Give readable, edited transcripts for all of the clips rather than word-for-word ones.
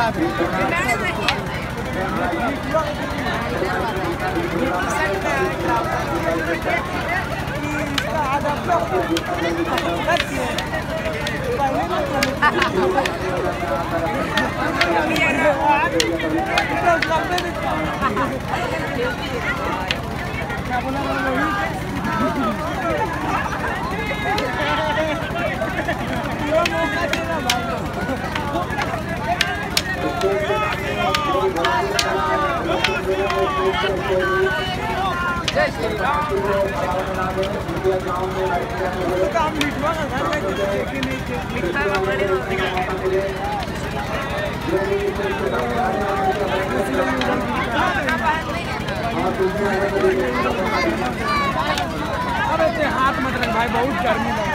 जय श्री राम। काम लिखवा ना घर में लिखा हुआ बड़े होते हैं। अरे हाथ मत रख भाई, बहुत गर्मी लग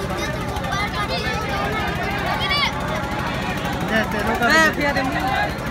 है।